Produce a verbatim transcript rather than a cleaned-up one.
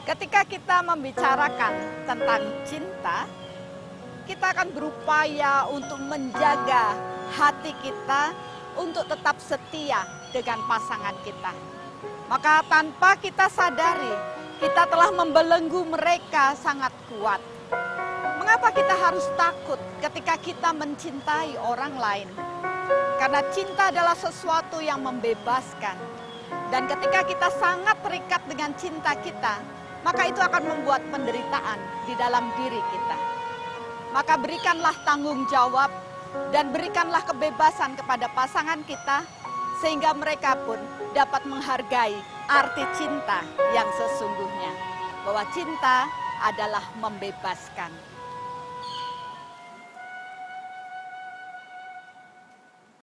Ketika kita membicarakan tentang cinta, kita akan berupaya untuk menjaga hati kita untuk tetap setia dengan pasangan kita. Maka tanpa kita sadari, kita telah membelenggu mereka sangat kuat. Mengapa kita harus takut ketika kita mencintai orang lain? Karena cinta adalah sesuatu yang membebaskan. Dan ketika kita sangat terikat dengan cinta kita, maka itu akan membuat penderitaan di dalam diri kita. Maka berikanlah tanggung jawab dan berikanlah kebebasan kepada pasangan kita, sehingga mereka pun dapat menghargai arti cinta yang sesungguhnya. Bahwa cinta adalah membebaskan.